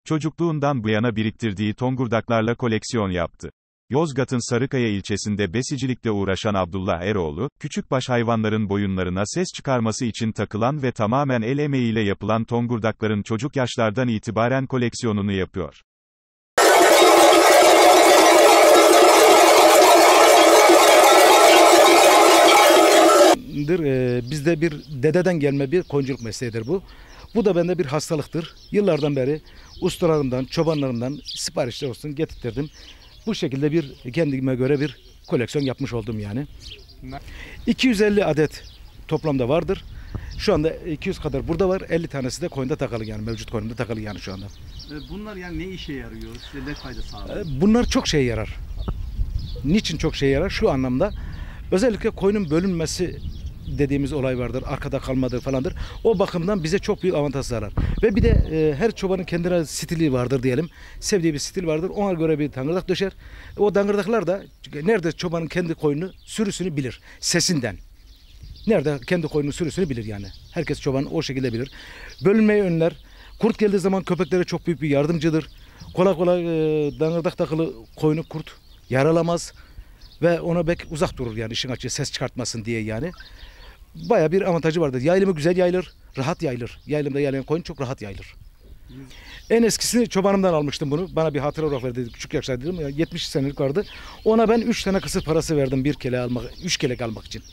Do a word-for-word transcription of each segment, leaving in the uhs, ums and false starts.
Çocukluğundan bu yana biriktirdiği tongurdaklarla koleksiyon yaptı. Yozgat'ın Sarıkaya ilçesinde besicilikle uğraşan Abdullah Eroğlu, küçükbaş hayvanların boyunlarına ses çıkarması için takılan ve tamamen el emeğiyle yapılan tongurdakların çocuk yaşlardan itibaren koleksiyonunu yapıyor. Ee, bizde bir dededen gelme bir koyunculuk mesleğidir bu. Bu da bende bir hastalıktır. Yıllardan beri ustalarımdan, çobanlarımdan siparişler olsun getirttirdim. Bu şekilde bir kendime göre bir koleksiyon yapmış oldum yani. iki yüz elli adet toplamda vardır. Şu anda iki yüz kadar burada var. elli tanesi de koyunda takılı yani mevcut koyunda takılı yani şu anda. Bunlar yani ne işe yarıyor? Size ne fayda sağlıyor? Bunlar çok şeye yarar. Niçin çok şeye yarar? Şu anlamda özellikle koyunun bölünmesi dediğimiz olay vardır. Arkada kalmadır falandır. O bakımdan bize çok büyük avantaj sağlar. Ve bir de e, her çobanın kendine stili vardır diyelim. Sevdiği bir stil vardır. Ona göre bir dangırdak döşer. O dangırdaklar da nerede çobanın kendi koyunu sürüsünü bilir. Sesinden. Nerede kendi koyunun sürüsünü bilir yani. Herkes çoban o şekilde bilir. Bölünmeyi önler. Kurt geldiği zaman köpeklere çok büyük bir yardımcıdır. Kolay kolay e, dangırdak takılı koyunu kurt yaralamaz. Ve ona bek uzak durur yani işin açığı ses çıkartmasın diye yani. Baya bir avantajı vardır. Yaylımı güzel yayılır, rahat yayılır. Yaylımda yayılan koyun çok rahat yayılır. Hmm. En eskisini çobanımdan almıştım bunu. Bana bir hatıra olarak verdi. Küçük yaşta dedim ya yetmiş senelik vardı. Ona ben üç tane kısır parası verdim bir kele almak, üç kelek almak için.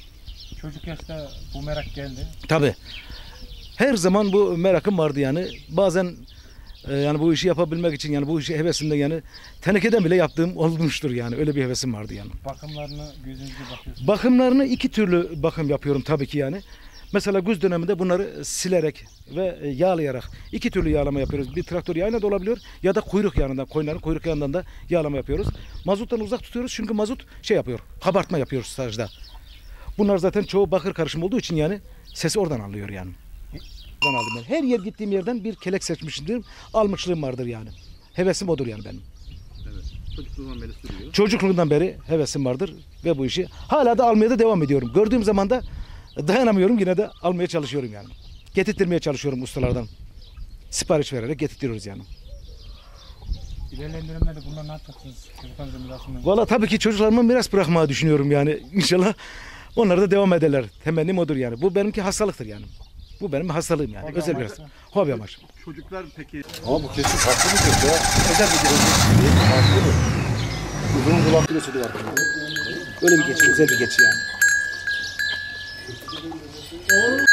Çocuk yaşta bu merak geldi. Tabii. Her zaman bu merakım vardı yani. Bazen e, yani bu işi yapabilmek için yani bu işi hevesimde yani tenekeden bile yaptığım olmuştur yani. Öyle bir hevesim vardı yani. Bakımlarını gözünüzle bakıyorsunuz. Bakımlarını iki türlü bakım yapıyorum tabii ki yani. Mesela güz döneminde bunları silerek ve yağlayarak iki türlü yağlama yapıyoruz. Bir traktör yağıyla da olabiliyor ya da kuyruk yağından, koyunların kuyruk yağından da yağlama yapıyoruz. Mazottan uzak tutuyoruz çünkü mazot şey yapıyor, kabartma yapıyoruz stajda. Bunlar zaten çoğu bakır karışım olduğu için yani sesi oradan alıyor yani. Oradan aldım ben. Her yer gittiğim yerden bir kelek seçmişimdir. Almışlığım vardır yani. Hevesim odur yani benim. Evet. Çocukluğundan beri sürüyor. Çocukluğumdan beri hevesim vardır ve bu işi hala da almaya da devam ediyorum. Gördüğüm zaman da dayanamıyorum yine de almaya çalışıyorum yani. Getirtmeye çalışıyorum ustalardan. Sipariş vererek getirtiyoruz yani. İlerleyen dönemlerde bunlar ne yapacaksınız? Çocuklarınızın mirasını... Valla tabii ki çocuklarıma miras bırakmayı düşünüyorum yani. İnşallah onlar da devam ederler. Temennim odur yani. Bu benimki hastalıktır yani. Bu benim hastalığım yani. Hobi özel amaçlı. biraz. Hobi amaçlı. Çocuklar peki... Ama bu kesin farklı bir kez ya. Özel bir kez. Farklı mı? Uzun kulaklı bir sürü var. Öyle bir geçi, özel bir geçi yani.